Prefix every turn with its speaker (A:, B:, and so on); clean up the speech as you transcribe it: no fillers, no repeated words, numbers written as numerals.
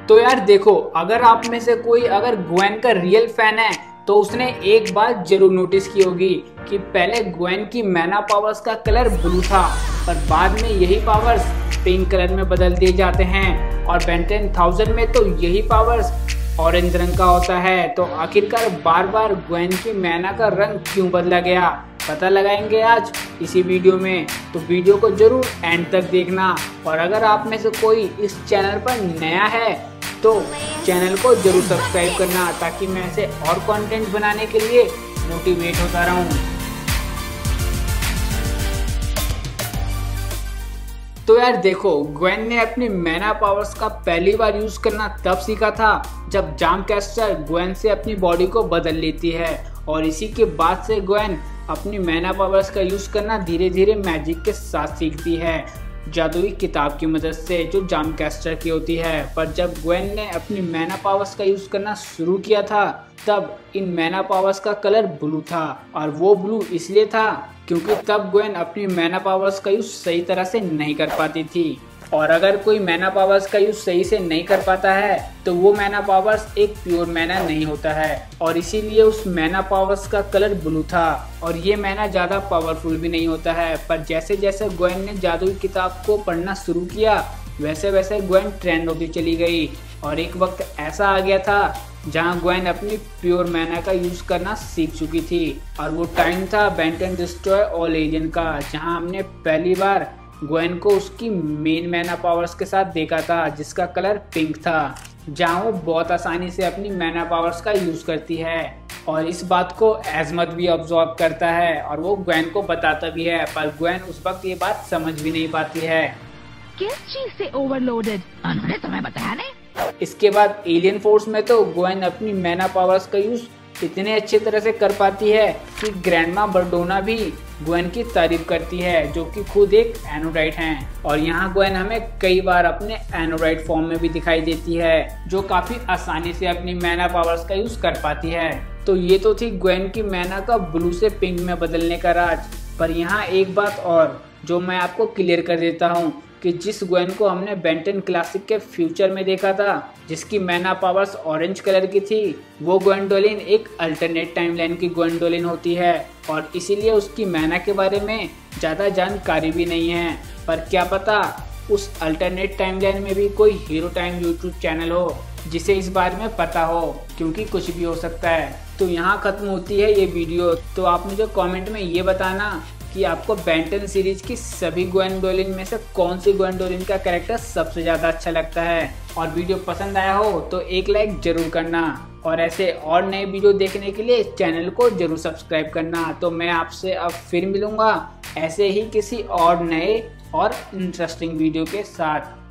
A: तो यार देखो, अगर आप में से कोई अगर ग्वेन का रियल फैन है तो उसने एक बात जरूर नोटिस की होगी कि पहले ग्वेन की मैना पावर्स का कलर ब्लू था, पर बाद में यही पावर्स पिंक कलर में बदल दिए जाते हैं और बेन 10,000 में तो यही पावर्स ऑरेंज रंग का होता है। तो आखिरकार बार बार ग्वेन की मैना का रंग क्यों बदला गया, पता लगाएंगे आज इसी वीडियो में। तो वीडियो को जरूर एंड तक देखना, और अगर आप में से कोई इस चैनल पर नया है तो चैनल को जरूर सब्सक्राइब करना, ताकि मैं ऐसे और कंटेंट बनाने के लिए मोटिवेट होता रहूं। तो यार देखो, ग्वेन ने अपनी मैना पावर्स का पहली बार यूज करना तब सीखा था जब जामकैस्टर ग्वेन से अपनी बॉडी को बदल लेती है, और इसी के बाद से ग्वेन अपनी मैना पावर्स का यूज करना धीरे धीरे मैजिक के साथ सीखती है, जादुई किताब की मदद से जो जामकैस्टर की होती है। पर जब ग्वेन ने अपनी मैना पावर्स का यूज करना शुरू किया था तब इन मैना पावर्स का कलर ब्लू था, और वो ब्लू इसलिए था क्योंकि तब ग्वेन अपनी मैना पावर्स का यूज सही तरह से नहीं कर पाती थी, और अगर कोई मैना पावर्स का यूज सही से नहीं कर पाता है तो वो मैना पावर्स एक प्योर मैना नहीं होता है, और इसीलिए उस मैना पावर्स का कलर ब्लू था, और ये मैना ज़्यादा पावरफुल भी नहीं होता है। पर जैसे जैसे ग्वेन ने जादुई किताब को पढ़ना शुरू किया वैसे वैसे ग्वेन ट्रेंड होती चली गई, और एक वक्त ऐसा आ गया था जहां ग्वेन अपनी प्योर मैना का यूज करना सीख चुकी थी, और वो टाइम था बेन 10 डिस्ट्रॉय ऑल एलियन का, जहां हमने पहली बार ग्वेन को उसकी मेन मैना पावर्स के साथ देखा था जिसका कलर पिंक था, जहां वो बहुत आसानी से अपनी मैना पावर्स का यूज करती है, और इस बात को एजमत भी ऑब्जर्व करता है और वो ग्वेन को बताता भी है, पर ग्वेन उस वक्त ये बात समझ भी नहीं पाती है।
B: किस चीज से ओवरलोडेड? उन्होंने तुम्हें बताया नहीं?
A: इसके बाद एलियन फोर्स में तो ग्वेन अपनी मैना पावर्स का यूज इतने अच्छे तरह से कर पाती है कि ग्रैंडमा बर्डोना भी ग्वेन की तारीफ करती है, जो कि खुद एक एनोडाइट हैं, और यहाँ ग्वेन हमें कई बार अपने एनोडाइट फॉर्म में भी दिखाई देती है, जो काफी आसानी से अपनी मैना पावर्स का यूज कर पाती है। तो ये तो थी ग्वेन की मैना का ब्लू से पिंक में बदलने का राज, पर यहाँ एक बात और जो मैं आपको क्लियर कर देता हूँ कि जिस ग्वेन को हमने बेन 10 क्लासिक के फ्यूचर में देखा था जिसकी मैना पावर्स ऑरेंज कलर की थी, वो ग्वेंडोलिन एक अल्टरनेट टाइमलाइन की ग्वेंडोलिन होती है, और इसीलिए उसकी मैना के बारे में ज़्यादा जानकारी भी नहीं है। पर क्या पता उस अल्टरनेट टाइमलाइन में भी कोई हीरो टाइम यूट्यूब चैनल हो जिसे इस बारे में पता हो, क्योंकि कुछ भी हो सकता है। तो यहाँ खत्म होती है ये वीडियो। तो आप मुझे कमेंट में ये बताना कि आपको बेन 10 सीरीज की सभी ग्वेंडोलिन में से कौन सी ग्वेंडोलिन का कैरेक्टर सबसे ज़्यादा अच्छा लगता है, और वीडियो पसंद आया हो तो एक लाइक जरूर करना, और ऐसे और नए वीडियो देखने के लिए चैनल को जरूर सब्सक्राइब करना। तो मैं आपसे अब फिर मिलूंगा ऐसे ही किसी और नए और इंटरेस्टिंग वीडियो के साथ।